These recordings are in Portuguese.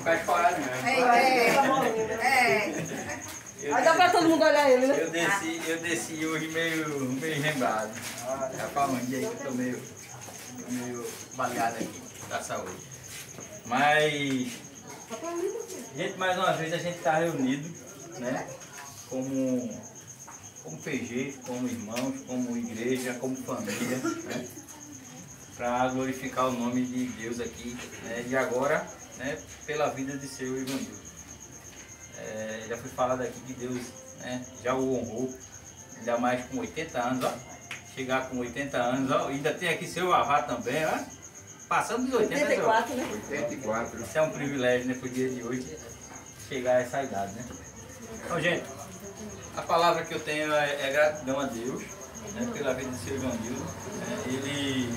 faz coragem mesmo. Aí dá pra todo mundo olhar ele, né? Eu desci hoje meio rembado. Já faz um dia aí que eu tô meio baleado aqui da saúde. Mas, gente, mais uma vez a gente está reunido, né? Como PG, como irmãos, como igreja, como família, né? Para glorificar o nome de Deus aqui, né? E agora, né? Pela vida de seu Ivanildo. Já foi falado aqui que Deus, né, já o honrou, ainda mais com 80 anos, ó. Chegar com 80 anos, ó. Ainda tem aqui seu Vavá também, ó. Passando dos 80, 84, né? 84. Isso é um privilégio, né, pro dia de hoje, chegar a essa idade, né? Então, gente, a palavra que eu tenho é gratidão a Deus, né, pela vida de seu Ivanildo. Né? Ele,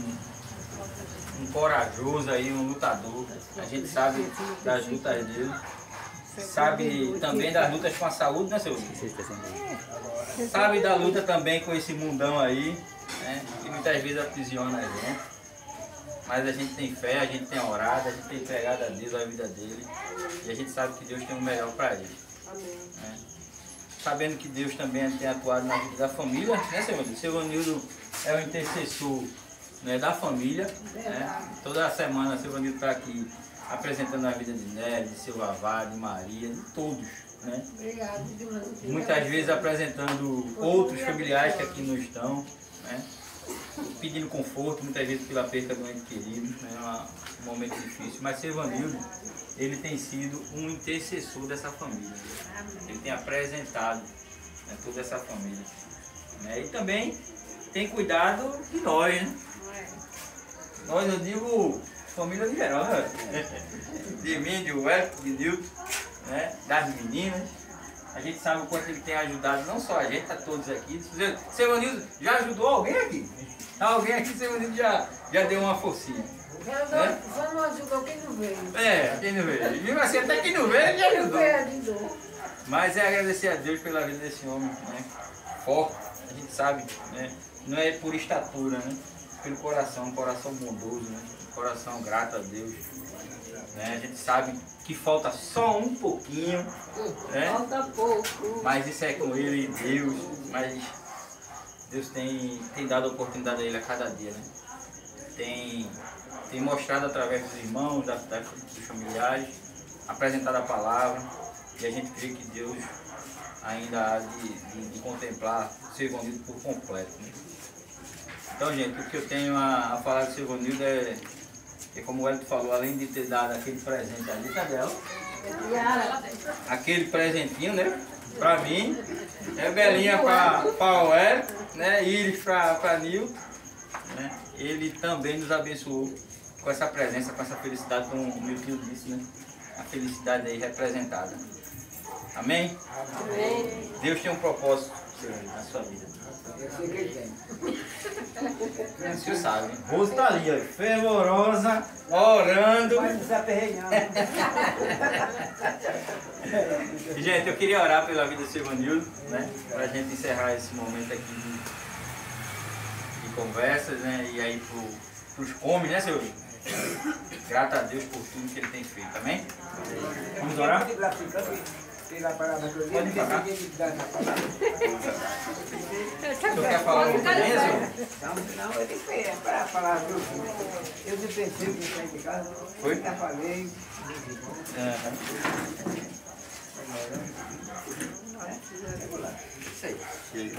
um corajoso aí, um lutador. A gente sabe das lutas dele. Sabe também das lutas com a saúde, né, seu? Sabe da luta também com esse mundão aí, né? Que muitas vezes aprisiona a gente. Mas a gente tem fé, a gente tem orado, a gente tem entregado a Deus a vida dele. E a gente sabe que Deus tem o melhor para ele. Né? Sabendo que Deus também tem atuado na vida da família, né, seu Ivanildo? Seu Ivanildo é o intercessor, né, da família. Né? Toda semana seu Ivanildo está aqui apresentando a vida de Nery, de seu Vavá, de Maria, de todos, né? Muitas vezes apresentando outros familiares que aqui não estão, né? Pedindo conforto, muitas vezes pela perda do ente querido, né? Um momento difícil, mas seu Ivanildo, ele tem sido um intercessor dessa família. Ele tem apresentado, né, toda essa família, né? E também tem cuidado de nós, né? Nós, eu digo, família de geral, né? De mim, de Wellington, de Nilton, né? Das meninas. A gente sabe o quanto ele tem ajudado, não só a gente, a todos aqui. Seu Ivanildo já ajudou alguém aqui? Alguém aqui, seu Ivanildo já deu uma forcinha. Né? Só não ajudou quem não veio. Quem não veio. E assim, até quem não veio, ele ajudou. Mas é agradecer a Deus pela vida desse homem, né? Forte, a gente sabe, né? Não é por estatura, né? Pelo coração, um coração bondoso, né? Um coração grato a Deus. Né? A gente sabe que falta só um pouquinho, né? Falta pouco. Mas isso é com ele e Deus. Mas Deus tem dado oportunidade a ele a cada dia, né? Tem mostrado através dos irmãos, dos familiares, apresentado a palavra. E a gente crê que Deus ainda há de contemplar o seu Ivanildo por completo, né? Então, gente, o que eu tenho a falar do seu Ivanildo é como o Wellington falou, além de ter dado aquele presente ali, cadê ela? Aquele presentinho, né? Pra mim, Belinha para o Wellington, né? Iris para Nilton, né? Ele também nos abençoou com essa presença, com essa felicidade, como o meu tio disse, né? A felicidade aí representada. Amém? Amém. Deus tem um propósito, Senhor, na sua vida. Eu sei que ele tem. O senhor sabe, hein? Rose está ali, ó, fervorosa, orando. Mas não se aperreia, E, gente, eu queria orar pela vida do seu Ivanildo, né? Para a gente encerrar esse momento aqui de conversas, né? E aí para os homens, né, senhor? Grato a Deus por tudo que ele tem feito, amém? Vamos orar? Pela palavra que eu Pode li, falar. eu dar na palavra. O senhor quer falar alguma coisa, senhor? Não, eu disse para a palavra. Eu me pensei que eu saí de casa. Foi? Já falei. Isso aí.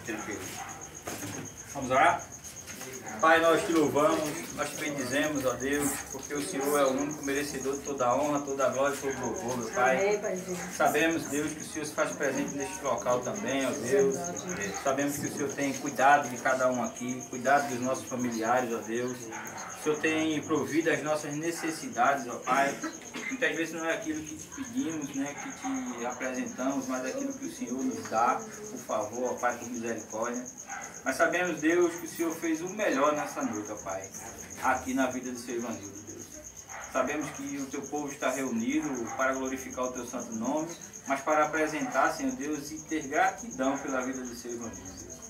Vamos orar? Pai, nós te louvamos, nós te bendizemos, ó Deus, porque o Senhor é o único merecedor de toda a honra, toda a glória e todo o louvor, meu Pai. Sabemos, Deus, que o Senhor se faz presente neste local também, ó Deus. Sabemos que o Senhor tem cuidado de cada um aqui, cuidado dos nossos familiares, ó Deus. O Senhor tem provido as nossas necessidades, ó Pai. Muitas vezes não é aquilo que te pedimos, né, que te apresentamos, mas aquilo que o Senhor nos dá, por favor, ó Pai, por misericórdia. Mas sabemos, Deus, que o Senhor fez o melhor nessa noite, ó Pai, aqui na vida do seu Ivanildo, Deus. Sabemos que o teu povo está reunido para glorificar o teu santo nome, mas para apresentar, Senhor Deus, e ter gratidão pela vida do seu Ivanildo, Deus.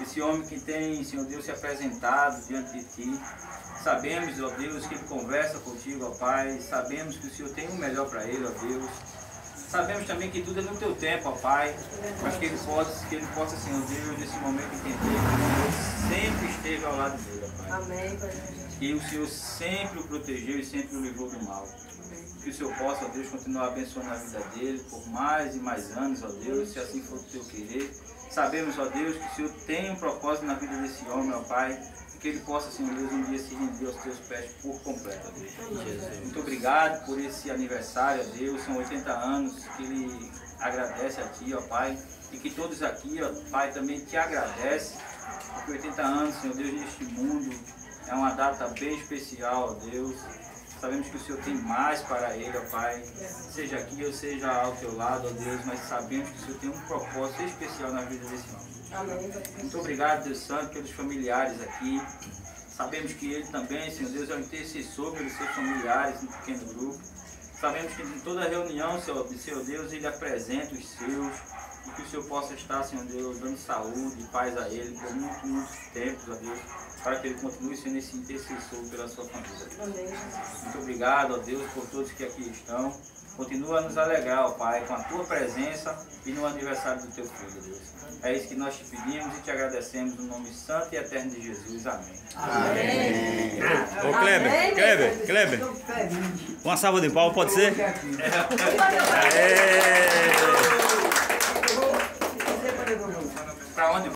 esse homem que tem, Senhor Deus, se apresentado diante de Ti. Sabemos, ó Deus, que ele conversa contigo, ó Pai. Sabemos que o Senhor tem o melhor para ele, ó Deus. Sabemos também que tudo é no Teu tempo, ó Pai. Mas que ele possa, Senhor Deus, nesse momento entender que o Senhor sempre esteve ao lado dele, ó Pai. Amém. Que o Senhor sempre o protegeu e sempre o livrou do mal. Que o Senhor possa, ó Deus, continuar abençoando a vida dele por mais e mais anos, ó Deus, se assim for o Teu querer. Sabemos, ó Deus, que o Senhor tem um propósito na vida desse homem, ó Pai. Que ele possa, Senhor Deus, um dia se render aos Teus pés por completo, ó Deus. Jesus. Muito obrigado por esse aniversário, ó Deus. São 80 anos que ele agradece a Ti, ó Pai. E que todos aqui, ó Pai, também Te agradecem. Porque 80 anos, Senhor Deus, neste mundo é uma data bem especial, ó Deus. Sabemos que o Senhor tem mais para ele, ó Pai. Seja aqui ou seja ao Teu lado, ó Deus. Mas sabemos que o Senhor tem um propósito especial na vida desse homem. Amém. Muito obrigado, Deus Santo, pelos familiares aqui. Sabemos que ele também, Senhor Deus, é um intercessor pelos seus familiares no pequeno grupo. Sabemos que em toda reunião, Senhor Deus, ele apresenta os seus. E que o Senhor possa estar, Senhor Deus, dando saúde e paz a ele por muitos tempos, ó Deus, para que ele continue sendo esse intercessor pela sua família. Amém. Muito obrigado, ó Deus, por todos que aqui estão. Continua a nos alegrar, ó Pai, com a Tua presença e no aniversário do Teu Filho, Deus. É isso que nós te pedimos e te agradecemos no nome santo e eterno de Jesus. Amém. Amém. Ô Kleber, uma salva de palmas, pode ser? Para onde